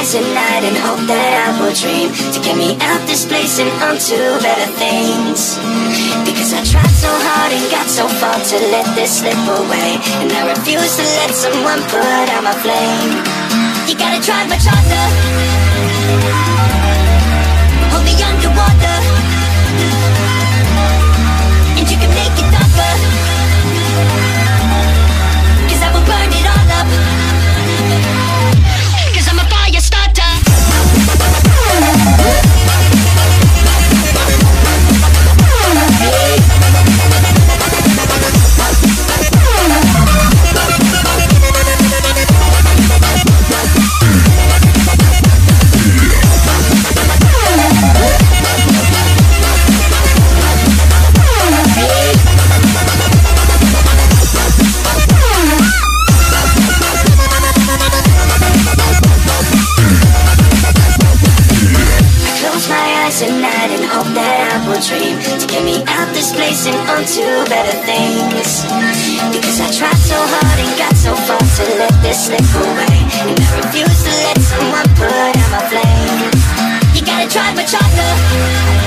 eyes at night and hope that I will dream to get me out this place and onto better things. Because I tried so hard and got so far to let this slip away, and I refuse to let someone put out my flame. You gotta try much harder, hold me underwater, and you can make it darker, 'cause I will burn it all up, 'cause I'm a fire starter. At night and hope that I will dream to get me out this place and onto better things. Because I tried so hard and got so far to let this slip away, and I refuse to let someone put out my flame. You gotta try much harder,